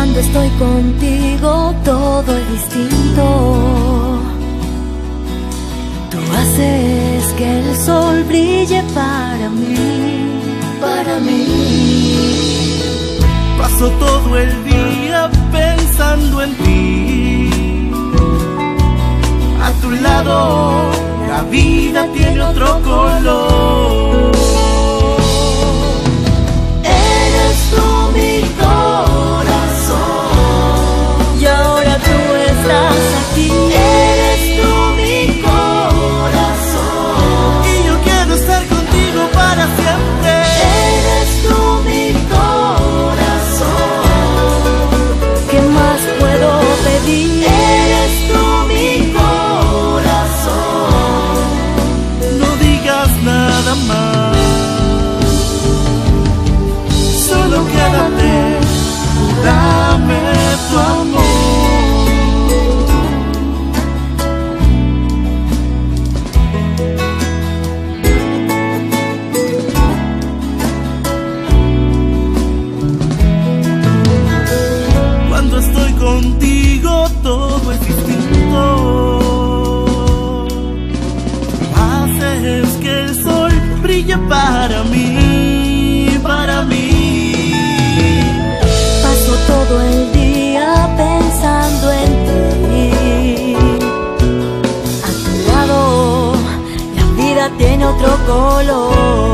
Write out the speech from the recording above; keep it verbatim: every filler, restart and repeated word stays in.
Cuando estoy contigo todo es distinto. Tú haces que el sol brille para mí, para mí. Paso todo el día pensando en ti. A tu lado la vida tiene otro color. Eres tú mi corazón y ahora tú estás aquí. Eres tú mi corazón Y yo quiero estar contigo para siempre. Eres tú mi corazón. ¿Qué más puedo pedir? Eres tú mi corazón. No digas nada más, solo quédate, dame tu amor. Cuando estoy contigo todo es distinto. Haces que el sol brille para mí, para mí. Paso todo el día pensando en ti. A tu lado la vida tiene otro color.